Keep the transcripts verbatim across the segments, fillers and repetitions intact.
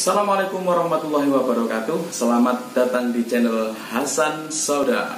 Assalamualaikum warahmatullahi wabarakatuh. Selamat datang di channel Hasan Sauda.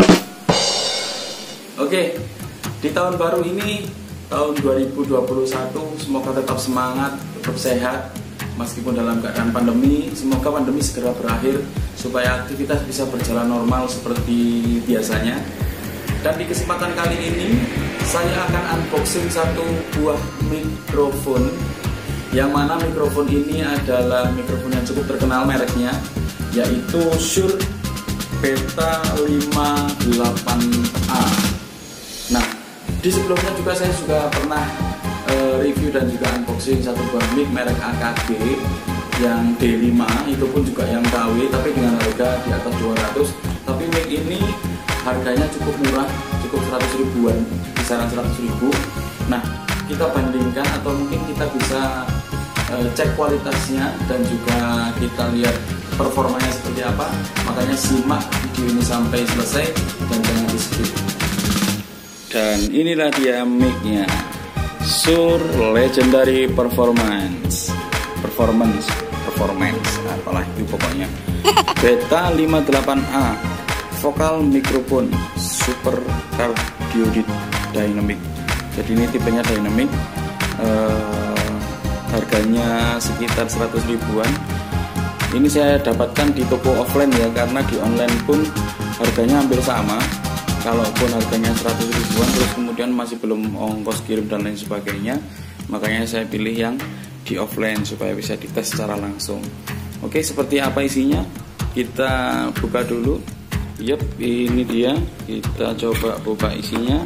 Oke, di tahun baru ini, tahun dua ribu dua puluh satu, semoga tetap semangat, tetap sehat meskipun dalam keadaan pandemi. Semoga pandemi segera berakhir supaya aktivitas bisa berjalan normal seperti biasanya. Dan di kesempatan kali ini saya akan unboxing satu buah mikrofon, yang mana mikrofon ini adalah mikrofon yang cukup terkenal mereknya, yaitu Shure Beta lima delapan A. Nah, di sebelumnya juga saya juga pernah uh, review dan juga unboxing satu buah mic merek A K G yang D lima, itu pun juga yang K W, tapi dengan harga di atas dua ratus. Tapi mic ini harganya cukup murah, cukup seratus ribuan, kisaran seratus ribu. Nah, kita bandingkan atau mungkin kita bisa uh, cek kualitasnya dan juga kita lihat performanya seperti apa. Makanya simak video ini sampai selesai dan jangan di skip. Dan inilah dia mic-nya, Shure Legendary Performance Performance Performance apalah itu pokoknya. Beta lima delapan A Vokal Mikrofon Super Cardioid Dynamic. Jadi ini tipenya dynamic, uh, harganya sekitar seratus ribuan. Ini saya dapatkan di toko offline ya, karena di online pun harganya hampir sama. Kalaupun harganya seratus ribuan terus kemudian masih belum ongkos kirim dan lain sebagainya, makanya saya pilih yang di offline supaya bisa dites secara langsung. Oke, seperti apa isinya? Kita buka dulu. Yep, ini dia. Kita coba buka isinya.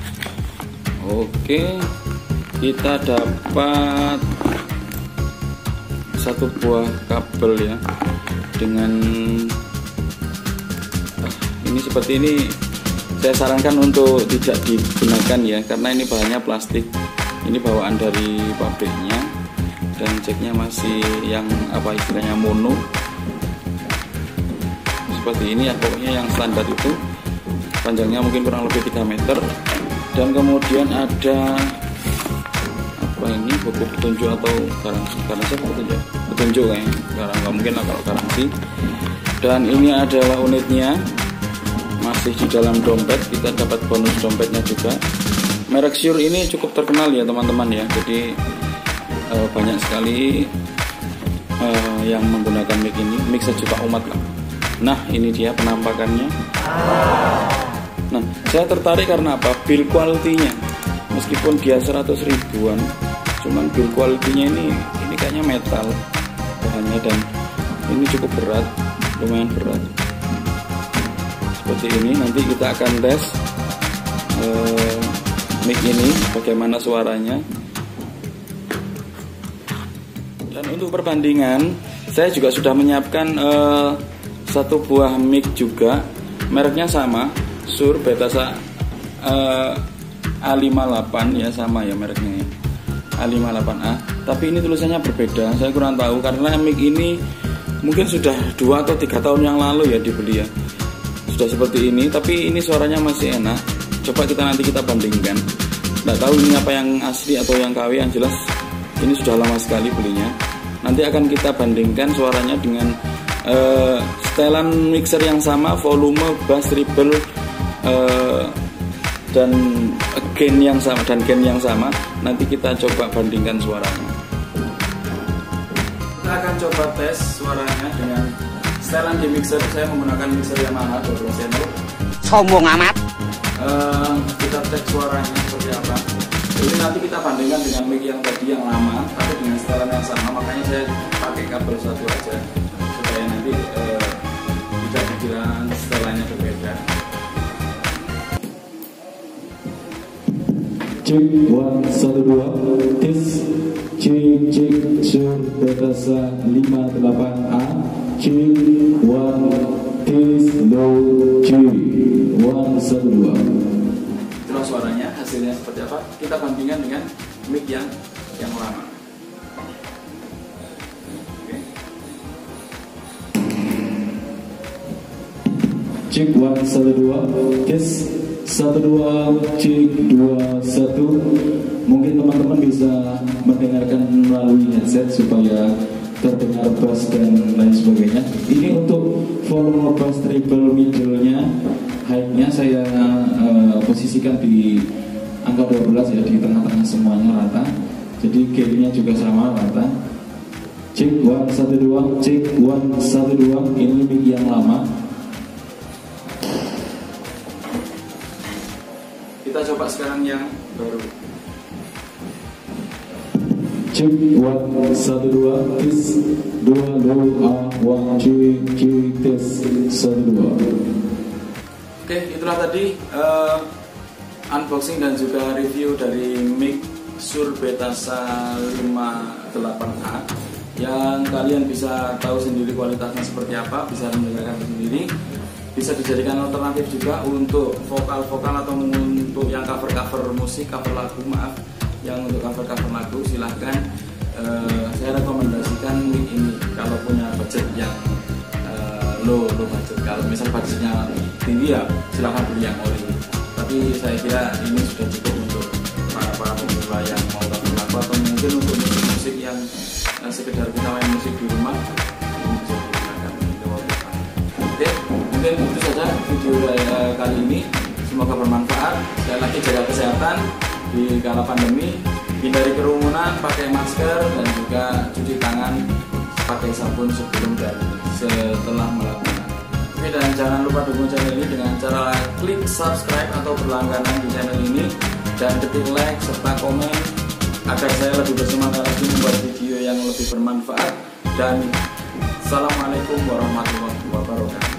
Oke, kita dapat satu buah kabel ya, dengan ah, ini seperti ini. Saya sarankan untuk tidak digunakan ya, karena ini bahannya plastik. Ini bawaan dari pabriknya dan jacknya masih yang apa istilahnya mono. Seperti ini ya, pokoknya yang standar itu. Panjangnya mungkin kurang lebih tiga meter. Dan kemudian ada apa ini, buku petunjuk atau garansi, garansi apa petunjuk? Petunjuk kayaknya, karena nggak mungkin lah kalau garansi. Dan ini adalah unitnya, masih di dalam dompet. Kita dapat bonus dompetnya juga. Merek Shure ini cukup terkenal ya teman-teman ya, jadi eh, banyak sekali eh, yang menggunakan mic ini, mic sejuta umat lah. Nah, ini dia penampakannya. Nah, saya tertarik karena apa? Build quality-nya. Meskipun dia seratus ribuan, cuman build quality-nya ini ini kayaknya metal bahannya, dan ini cukup berat, lumayan berat. Seperti ini, nanti kita akan tes uh, mic ini bagaimana suaranya. Dan untuk perbandingan, saya juga sudah menyiapkan uh, satu buah mic juga, mereknya sama, Shure Beta uh, A lima delapan ya, sama ya mereknya ya, A lima delapan A. Tapi ini tulisannya berbeda, saya kurang tahu karena mic ini mungkin sudah dua atau tiga tahun yang lalu ya dibeli ya. Sudah seperti ini, tapi ini suaranya masih enak. Coba kita nanti kita bandingkan. Nggak tahu ini apa yang asli atau yang K W, yang jelas ini sudah lama sekali belinya. Nanti akan kita bandingkan suaranya dengan uh, setelan mixer yang sama, volume, bass, treble, uh, dan gain yang sama dan gain yang sama. Nanti kita coba bandingkan suaranya. Kita akan coba tes suaranya dengan setelan di mixer. Saya menggunakan mixer Yamaha dua belas channel. Sombong amat. Uh, kita cek suaranya seperti apa. Jadi nanti kita bandingkan dengan mic yang tadi yang lama, tapi dengan setelan yang sama. Makanya saya pakai kabel satu aja supaya nanti uh, tidak dikira setelannya berbeda. Cek one satu dua tes cek cek Shure Beta lima delapan A cek one tes low cek one satu dua. Itulah suaranya, hasilnya seperti apa? Kita bandingkan dengan mic yang yang lama. Oke. Cek one satu dua tes satu dua cek dua satu. Mungkin teman-teman bisa mendengarkan melalui headset supaya terdengar bass dan lain sebagainya. Ini untuk volume bass treble middle-nya, high-nya saya uh, posisikan di angka dua belas ya, di tengah-tengah semuanya rata. Jadi gain-nya juga sama rata. Cek one satu dua, cek one satu dua. Ini mic yang lama. Kita coba sekarang yang baru. Cek one satu dua, tes dua low a one cek cek tes satu dua. Oke, itulah tadi uh, unboxing dan juga review dari mic Shure Betasa lima delapan A yang kalian bisa tahu sendiri kualitasnya seperti apa, bisa mendengarkan sendiri. Bisa dijadikan alternatif juga untuk vokal-vokal atau untuk yang cover-cover musik, cover lagu, maaf, yang untuk cover-cover lagu silahkan. Uh, saya rekomendasikan mic ini kalau punya budget yang uh, low, low budget. Kalau misal budgetnya tinggi ya silahkan beli yang ori. Tapi saya kira ini sudah cukup untuk para para pemula yang mau cover lagu atau mungkin untuk musik yang uh, sekedar kita main musik di rumah. Ini bisa digunakan untuk oke. Mungkin itu saja video uh, kali ini, semoga bermanfaat. Sekali lagi jaga kesehatan di kala pandemi, hindari kerumunan, pakai masker dan juga cuci tangan pakai sabun sebelum dan setelah melakukan. Oke, dan jangan lupa dukung channel ini dengan cara klik subscribe atau berlangganan di channel ini dan ketik like serta komen agar saya lebih bersemangat lagi membuat video yang lebih bermanfaat. Dan assalamualaikum warahmatullahi wabarakatuh.